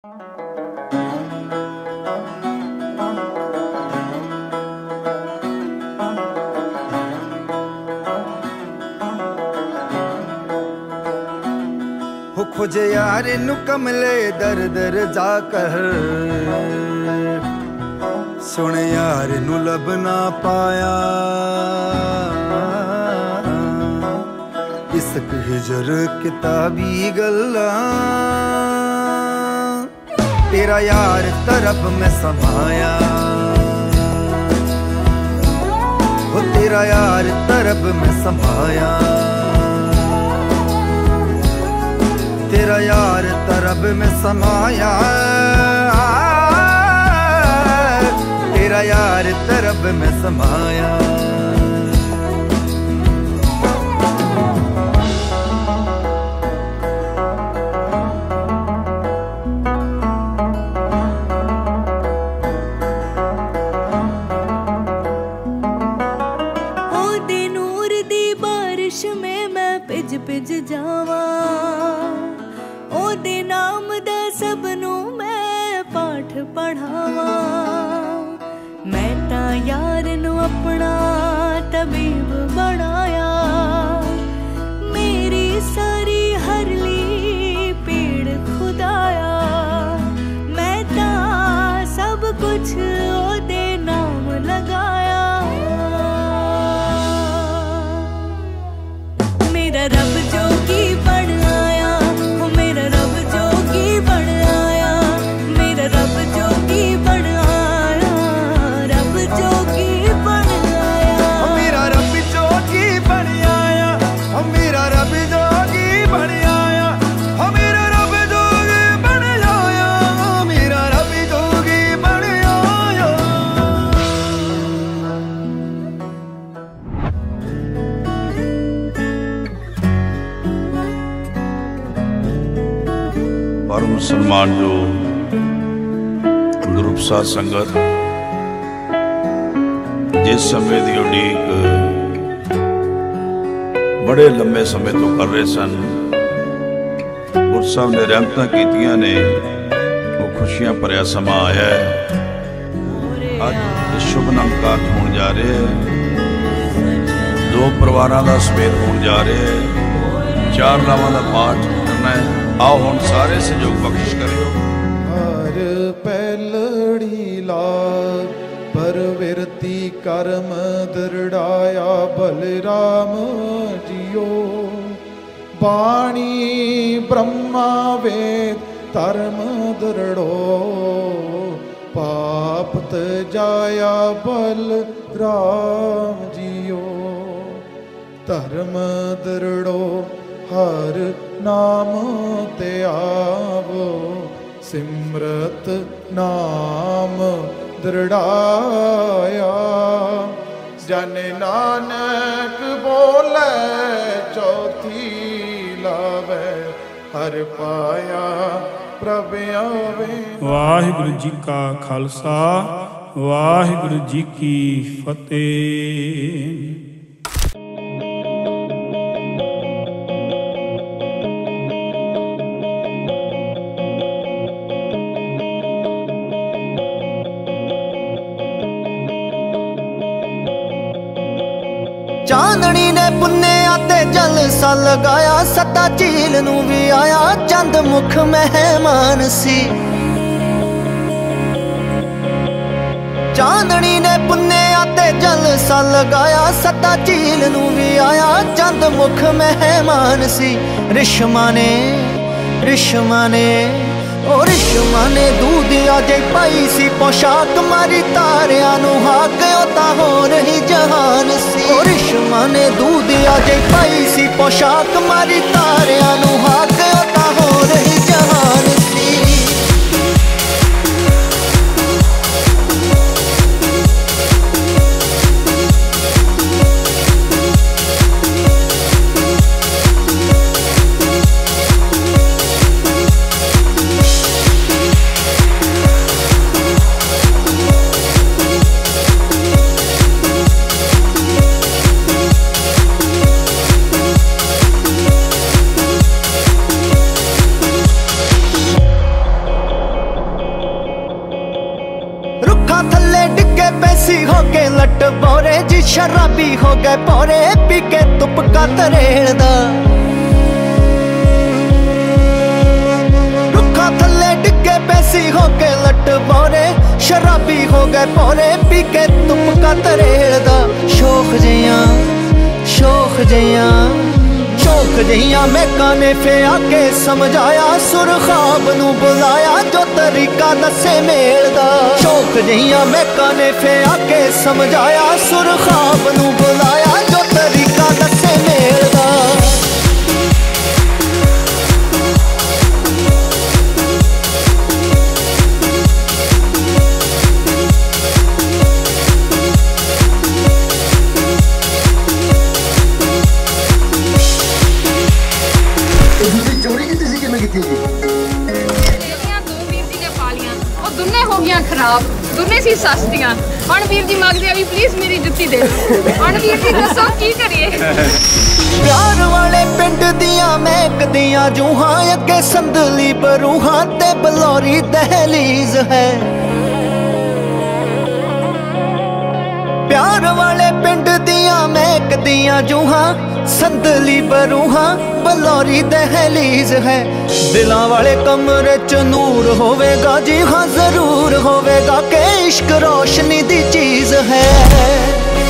खोजे यार नु कमले दर दर जाकर, सुन यार नु लब ना पाया। इसक हिजर किताबी गल्ला, तेरा यार तरफ में समाया। वो तेरा यार तरफ में समाया, तेरा यार तरब में समाया, तेरा यार तरब में समाया। ओ दे नूर दी बारिश में मैं पिज पिज जावा, ओदे नाम दा सबनू मैं पाठ पढ़ावा। मैं ता यार नू अपना तबीब बनाया, मेरी सारी हरली पीड़ खुदाया। मैं ता सब कुछ ओदे नाम लगाया। मेरा रब जोगी बन आया, मेरा रब जोगी बन आया, मेरा रब जोगी बन आया, रब जोगी बन आया। मेरा रब जोगी बन आया, मेरा रब जोगी बन आया, मेरा रब जोगी बन आया, मेरा रब जोगी बन आया। परम सम्मान जो ग्रुप साध संगत जिस समय की उड़ीक बड़े लंबे समय तो कर रहे सन, गुरु साहब ने रहमतां कीतियां ने, वो खुशियां भरिया समा आया है। अज शुभ नमकार होने जा रहे हैं, दो परिवारों का समेत होने जा रहे हैं, 4 लावां का पाठ करना है। आओ हम सारे सहयोग बख्शिश करियो। हर पैलड़ी लाल परविरती कर्म दृढ़ाया, बलराम जियो बाणी ब्रह्मा वेद धर्म दृढ़ो, पाप तजाया बलराम जियो। धर्म दृढ़ो हर नाम ते आवो, सिमरत नाम दृढ़ाया। जन नानक बोले चौथी लावे, हर पाया प्रभ आवे। वाहिगुरु जी का खालसा, वाहिगुरु जी की फतेह। चांदनी ने पुन्ने आते जलसा लगाया, सता झील नू भी आया चंद मुख मेहमान सी। चांदनी ने पुन्ने आते जलसा लगाया, सता झील नू भी आया चंद मुख मेहमान सी। रिश्मा ने रिश्मा ने दूध अजे पाई सी पोशाक, मारी तारिया नू हाक ओता हो रही जहान सी। रिश्मा ने दूध अजे पाई सी पोशाक, मारी तारिया नू हाक ओता हो रही जहान सी। रुखा थल्ले डिगे पैसी हो के लट बोरे जी शराबी हो गए पोरे पी के तुपका तरेड़दा रुखा थल्ले डिगे पैसी हो के लट बोरे शराबी हो गए पोरे पी के तुपका तरेड़दा शौक जियां शौक जियां शौक जियां मैं काने फे आके समझाया सुर ख्वाब नू बुलाया जो तरीका दसे मेल दा शौक जियां मैं काने फे आके समझाया सुर ख्वाब नू बुलाया जो तरीका दसे मेल दा खराब दुने सी सस्तियां वीर जी मंगदे भी प्लीज मेरी जुत्ती दे वीर जी दसो की करिए प्यार वाले पिंड दियां महकदियां जूहां अगे संदली बरूहां ते बलौरी दहलीज है प्यार वाले पिंड दियां महकदियां जूहां संदली बरूहां बलौरी दहलीज है दिलां वाले कमरे च नूर होवेगा जी हाँ जरूर होवेगा के इश्क रोशनी दी चीज है